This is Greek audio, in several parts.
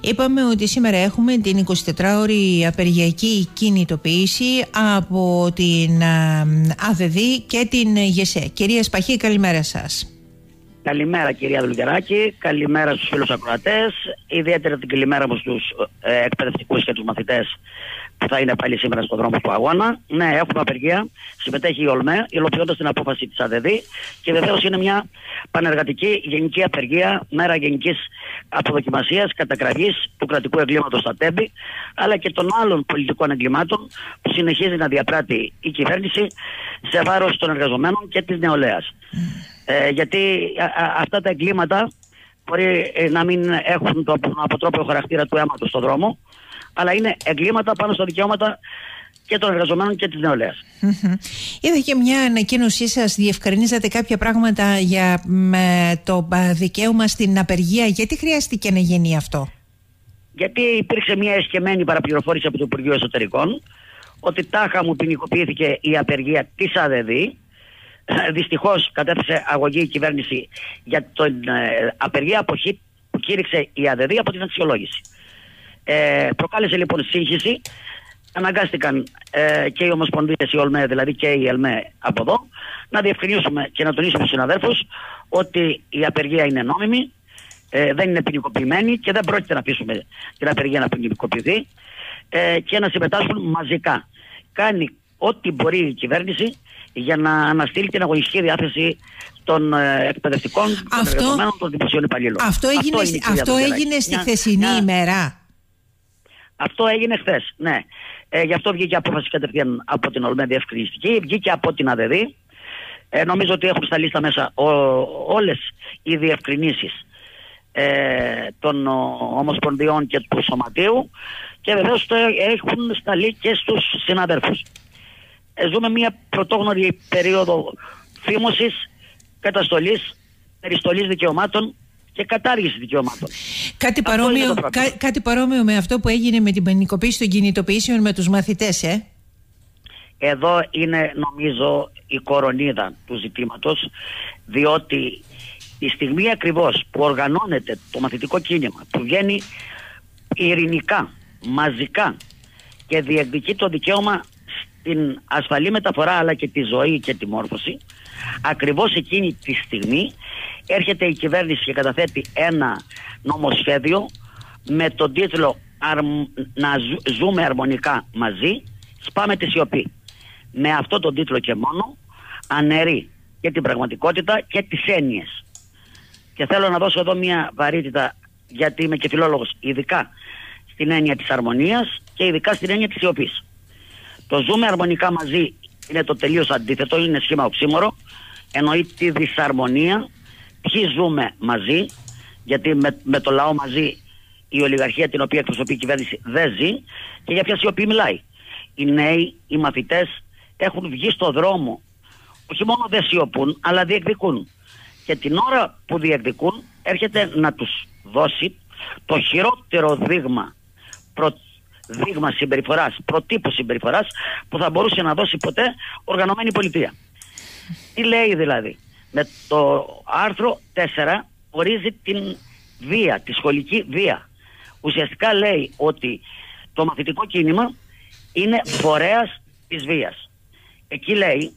Είπαμε ότι σήμερα έχουμε την 24ωρη απεργιακή κινητοποίηση από την ΑΔΔ και την ΓΕΣΕ. Κυρία Σπαχή, καλημέρα σας. Καλημέρα κυρία Δουλγεράκη, καλημέρα στους φίλους ακροατές, ιδιαίτερα την καλημέρα μου στους εκπαιδευτικούς και τους μαθητές που θα είναι πάλι σήμερα στον δρόμο του αγώνα. Ναι, έχουμε απεργία, συμμετέχει η ΟΛΜΕ, υλοποιώντας την απόφαση της ΑΔΔ και βεβαίως είναι μια πανεργατική γενική απεργία, μέρα γενικής αποδοκιμασίας, κατακραυγής του κρατικού εγκλήματος στα τέμπη, αλλά και των άλλων πολιτικών εγκλημάτων που συνεχίζει να διαπράττει η κυβέρνηση σε βάρος των εργαζομένων και της νεολαίας. Γιατί αυτά τα εγκλήματα μπορεί να μην έχουν τον αποτρόπαιο χαρακτήρα του αίματος στον δρόμο, αλλά είναι εγκλήματα πάνω στα δικαιώματα και των εργαζομένων και της νεολαίας. Είδα και μια ανακοίνωσή σας, διευκρινίζατε κάποια πράγματα για το δικαίωμα στην απεργία. Γιατί χρειάστηκε να γίνει αυτό? Γιατί υπήρξε μια εσκεμμένη παραπληροφόρηση από το Υπουργείο Εσωτερικών ότι τάχα μου ποινικοποιήθηκε η απεργία της ΑΔΔ. Δυστυχώς κατέθεσε αγωγή η κυβέρνηση για την απεργία αποχή που κήρυξε η ΑΔΔ από την αξιολόγηση. Προκάλεσε λοιπόν σύγχυση. Αναγκάστηκαν και οι Ομοσπονδίες, η ΟΛΜΕ δηλαδή και η ΕΛΜΕ από εδώ, να διευκρινίσουμε και να τονίσουμε στους συναδέλφους ότι η απεργία είναι νόμιμη, δεν είναι ποινικοποιημένη και δεν πρόκειται να αφήσουμε την απεργία να ποινικοποιηθεί και να συμμετάσχουν μαζικά. Κάνει ό,τι μπορεί η κυβέρνηση για να αναστείλει την αγωνιστική διάθεση των εκπαιδευτικών, των εργαζομένων, των δημοσίων υπαλλήλων. Αυτό έγινε στη χθεσινή ημέρα. Αυτό έγινε χθες, ναι. Γι' αυτό βγήκε απόφαση κατευθείαν από την ΟΛΜΕ διευκρινιστική, βγήκε από την ΑΔΔ. Νομίζω ότι έχουν στα λίστα μέσα όλες οι διευκρινήσεις των Ομοσπονδιών και του Σωματείου και βεβαίως το έχουν σταλεί και στους συναδέλφους. Ζούμε μια πρωτόγνωρη περίοδο φήμωσης, καταστολής, περιστολής δικαιωμάτων και κατάργηση δικαιωμάτων. Κάτι παρόμοιο με αυτό που έγινε με την ποινικοποίηση των κινητοποιήσεων με τους μαθητές, Εδώ είναι νομίζω η κορονίδα του ζητήματος, διότι τη στιγμή ακριβώς που οργανώνεται το μαθητικό κίνημα, που βγαίνει ειρηνικά, μαζικά και διεκδικεί το δικαίωμα στην ασφαλή μεταφορά αλλά και τη ζωή και τη μόρφωση, ακριβώς εκείνη τη στιγμή έρχεται η κυβέρνηση και καταθέτει ένα νομοσχέδιο με τον τίτλο «Να ζούμε αρμονικά μαζί, σπάμε τη σιωπή». Με αυτό τον τίτλο και μόνο αναιρεί και την πραγματικότητα και τις έννοιες. Και θέλω να δώσω εδώ μια βαρύτητα, γιατί είμαι και φιλόλογος, ειδικά στην έννοια της αρμονίας και ειδικά στην έννοια της σιωπής. Το ζούμε αρμονικά μαζί είναι το τελείως αντίθετο, είναι σχήμα οξύμορο, εννοεί τη δυσαρμονία. Ποιοι ζούμε μαζί, γιατί με το λαό μαζί η ολιγαρχία την οποία εκπροσωπεί η κυβέρνηση δεν ζει, και για ποια σιωπή μιλάει? Οι νέοι, οι μαθητές έχουν βγει στο δρόμο, όχι μόνο δεν σιωπούν αλλά διεκδικούν, και την ώρα που διεκδικούν έρχεται να τους δώσει το χειρότερο δείγμα συμπεριφοράς, προτύπου συμπεριφοράς που θα μπορούσε να δώσει ποτέ οργανωμένη πολιτεία. Τι λέει δηλαδή? Με το άρθρο 4 ορίζει την βία, τη σχολική βία. Ουσιαστικά λέει ότι το μαθητικό κίνημα είναι φορέας της βίας. Εκεί λέει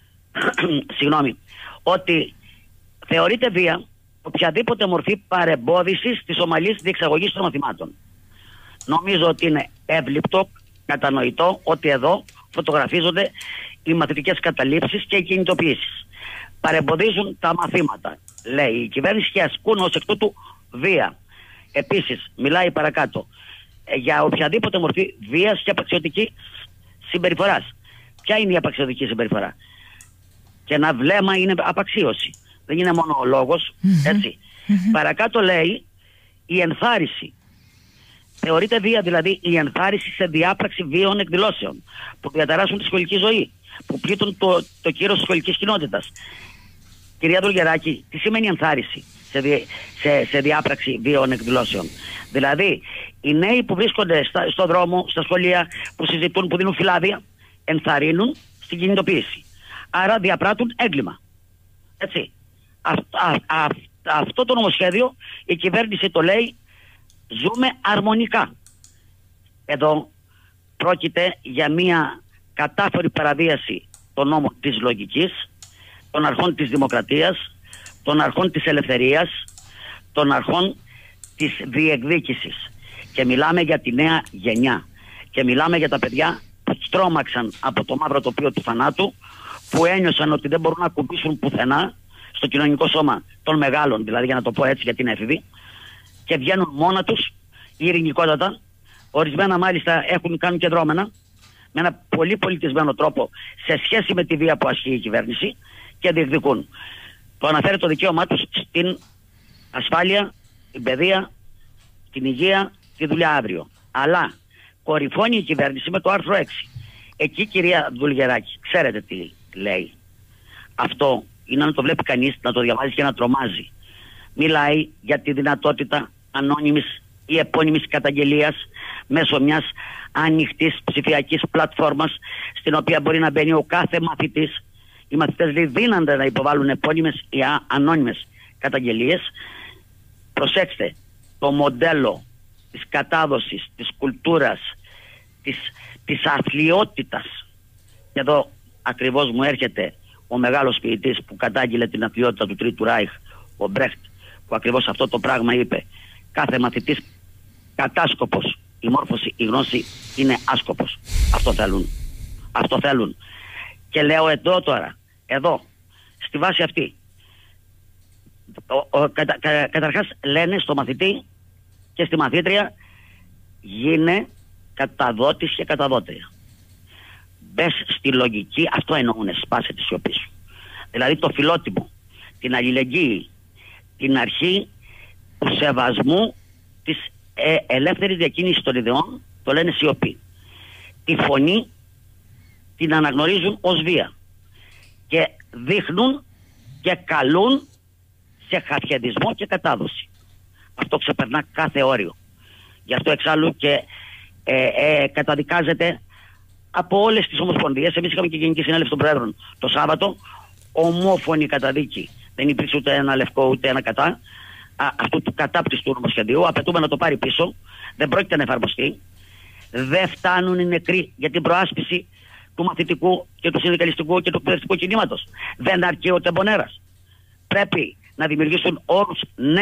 ότι θεωρείται βία οποιαδήποτε μορφή παρεμπόδισης της ομαλής διεξαγωγής των μαθημάτων. Νομίζω ότι είναι εύληπτο, κατανοητό ότι εδώ φωτογραφίζονται οι μαθητικές καταλήψεις και οι κινητοποιήσεις. Παρεμποδίζουν τα μαθήματα, λέει η κυβέρνηση, και ασκούν ως εκ τούτου βία. Επίσης, μιλάει παρακάτω για οποιαδήποτε μορφή βίας και απαξιωτική συμπεριφοράς. Ποια είναι η απαξιωτική συμπεριφορά? Και ένα βλέμμα είναι απαξίωση. Δεν είναι μόνο ο λόγος, έτσι. Παρακάτω λέει η ενθάρρυνση. Θεωρείται βία δηλαδή η ενθάρρυνση σε διάπραξη βίαιων εκδηλώσεων που διαταράσσουν τη σχολική ζωή, που πλήττουν το κύρος της σχολικής κοινότητας. Κυρία Δουλγεράκη, τι σημαίνει ενθάρρυνση σε διάπραξη βίαιων εκδηλώσεων? Δηλαδή, οι νέοι που βρίσκονται στον δρόμο, στα σχολεία, που συζητούν, που δίνουν φυλάδια, ενθαρρύνουν στην κινητοποίηση. Άρα διαπράττουν έγκλημα. Έτσι. Αυτό το νομοσχέδιο η κυβέρνηση το λέει ζούμε αρμονικά. Εδώ πρόκειται για μια κατάφορη παραβίαση των νόμων της λογικής, των αρχών της δημοκρατίας, των αρχών της ελευθερίας, των αρχών της διεκδίκησης. Και μιλάμε για τη νέα γενιά. Και μιλάμε για τα παιδιά που τρόμαξαν από το μαύρο τοπίο του θανάτου, που ένιωσαν ότι δεν μπορούν να κουμπίσουν πουθενά στο κοινωνικό σώμα των μεγάλων, δηλαδή, για να το πω έτσι, γιατί είναι έφηβοι, και βγαίνουν μόνα τους ειρηνικότατα. Ορισμένα μάλιστα κάνουν και δρόμενα με ένα πολύ πολιτισμένο τρόπο σε σχέση με τη βία που ασκεί η κυβέρνηση και διεκδικούν. Το αναφέρει το δικαίωμά τους στην ασφάλεια, την παιδεία, την υγεία, τη δουλειά αύριο. Αλλά κορυφώνει η κυβέρνηση με το άρθρο 6. Εκεί, κυρία Βουλγεράκη, ξέρετε τι λέει? Αυτό είναι να το βλέπει κανείς, να το διαβάζει και να τρομάζει. Μιλάει για τη δυνατότητα ανώνυμης ή επώνυμης καταγγελίας μέσω μιας ανοιχτής ψηφιακής πλατφόρμας, στην οποία μπορεί να μπαίνει ο κάθε μαθητής. Οι μαθητές δίνανται να υποβάλουν επώνυμες ή ανώνυμες καταγγελίες. Προσέξτε, το μοντέλο της κατάδοσης, της κουλτούρας, της αθλιότητας. Εδώ ακριβώς μου έρχεται ο μεγάλος ποιητής που κατάγγειλε την αθλιότητα του Τρίτου Ράιχ, ο Μπρέχτ, που ακριβώς αυτό το πράγμα είπε. Κάθε μαθητής κατάσκοπος, η μόρφωση, η γνώση είναι άσκοπος. Αυτό θέλουν. Αυτό θέλουν. Και λέω εδώ, στη βάση αυτή, καταρχάς λένε στο μαθητή και στη μαθήτρια, γίνε καταδότης και καταδότρια. Μπες στη λογική, αυτό εννοούνε, σπάσε τη σιωπή σου. Δηλαδή το φιλότιμο, την αλληλεγγύη, την αρχή του σεβασμού, της ελεύθερης διακίνησης των ιδεών, το λένε σιωπή. Τη φωνή την αναγνωρίζουν ως βία και δείχνουν και καλούν σε χαφιεδισμό και κατάδοση. Αυτό ξεπερνά κάθε όριο. Γι' αυτό εξάλλου και καταδικάζεται από όλες τις ομοσπονδίες. Εμείς είχαμε και Γενική Συνέλευση των Προέδρων το Σάββατο, ομόφωνη καταδίκη. Δεν υπήρξε ούτε ένα λευκό ούτε ένα κατά αυτού του κατάπτυστου νομοσχεδίου. Απαιτούμε να το πάρει πίσω. Δεν πρόκειται να εφαρμοστεί. Δεν φτάνουν οι νεκροί για την προάσπιση του μαθητικού και του συνδικαλιστικού και του εκπαιδευτικού κινήματος. Δεν αρκεί ο τεμπονέρας. Πρέπει να δημιουργήσουν όρους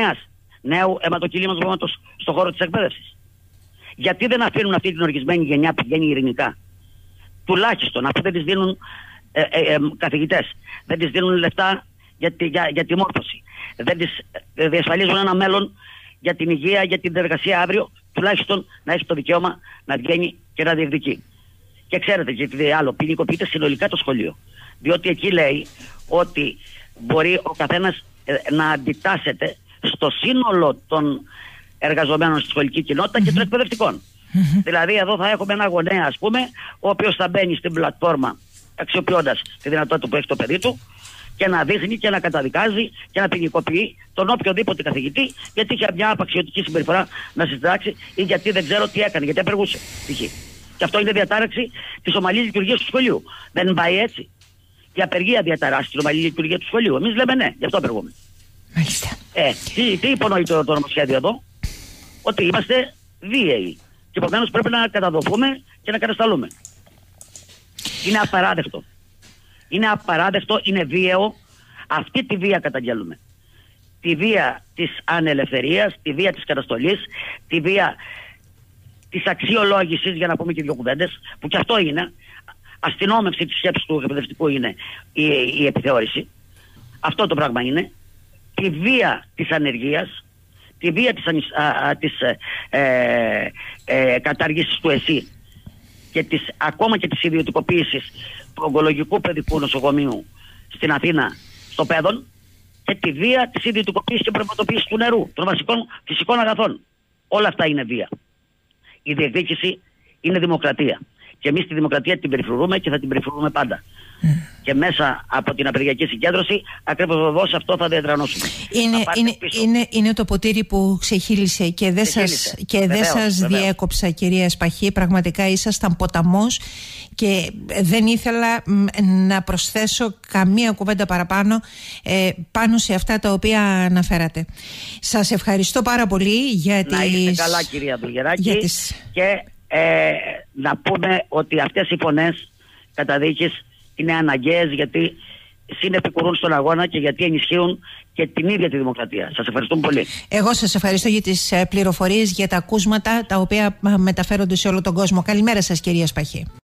νέου αιματοκυλήματος στον χώρο της εκπαίδευσης. Γιατί δεν αφήνουν αυτή την οργισμένη γενιά που βγαίνει ειρηνικά? Τουλάχιστον, αφού δεν της δίνουν καθηγητές, δεν της δίνουν λεφτά για τη μόρφωση, δεν της διασφαλίζουν ένα μέλλον για την υγεία, για την εργασία αύριο, τουλάχιστον να έχει το δικαίωμα να βγαίνει και να διεκδικεί. Και ξέρετε, γιατί άλλο, ποινικοποιείται συνολικά το σχολείο. Διότι εκεί λέει ότι μπορεί ο καθένας να αντιτάσσεται στο σύνολο των εργαζομένων στη σχολική κοινότητα και των εκπαιδευτικών. Δηλαδή εδώ θα έχουμε ένα γονέα, ας πούμε, ο οποίος θα μπαίνει στην πλατφόρμα αξιοποιώντας τη δυνατότητα που έχει το παιδί του και να δείχνει και να καταδικάζει και να ποινικοποιεί τον οποιοδήποτε καθηγητή γιατί είχε μια απαξιωτική συμπεριφορά να συντάξει ή γιατί δεν ξέρω τι έκανε, γιατί απεργούσε. Και αυτό είναι διατάραξη της ομαλής λειτουργίας του σχολείου. Δεν πάει έτσι? Η απεργία διαταράσσει την ομαλή λειτουργία του σχολείου. Εμείς λέμε ναι, γι' αυτό απεργούμε. Μάλιστα. Τι υπονοεί το νομοσχέδιο εδώ? Ότι είμαστε βίαιοι. Και επομένως πρέπει να καταδοθούμε και να κατασταλούμε. Είναι απαράδεκτο. Είναι απαράδεκτο, είναι βίαιο. Αυτή τη βία καταγγέλουμε. Τη βία της ανελευθερίας, τη βία της καταστολής, τη βία της αξιολόγησης, για να πούμε και δύο κουβέντες, που και αυτό είναι. Αστυνόμευση της σκέψης του εκπαιδευτικού είναι η επιθεώρηση. Αυτό το πράγμα είναι. Τη βία της ανεργίας, τη βία της κατάργησης του ΕΣΥ και ακόμα και της ιδιωτικοποίησης του ογκολογικού παιδικού νοσοκομείου στην Αθήνα στο Πέδον και τη βία της ιδιωτικοποίησης και πραγματοποίησης του νερού, των βασικών φυσικών αγαθών. Όλα αυτά είναι βία. Η διεκδίκηση είναι δημοκρατία. Και εμείς τη δημοκρατία την περιφρουρούμε και θα την περιφρουρούμε πάντα. Και μέσα από την απεργιακή συγκέντρωση ακριβώς αυτό θα διαδρανώσουμε. Είναι το ποτήρι που ξεχύλισε και δεν σας διέκοψα, κυρία Σπαχή. Πραγματικά ήσασταν ποταμός και δεν ήθελα να προσθέσω καμία κουβέντα παραπάνω πάνω σε αυτά τα οποία αναφέρατε. Σας ευχαριστώ πάρα πολύ για τις... Να είστε καλά, κυρία Δουλγεράκη, και να πούμε ότι αυτές οι φωνές καταδίκης είναι αναγκαίες, γιατί συνεπικουρούν στον αγώνα και γιατί ενισχύουν και την ίδια τη δημοκρατία. Σας ευχαριστούμε πολύ. Εγώ σας ευχαριστώ για τις πληροφορίες, για τα ακούσματα τα οποία μεταφέρονται σε όλο τον κόσμο. Καλημέρα σας, κυρία Σπαχή.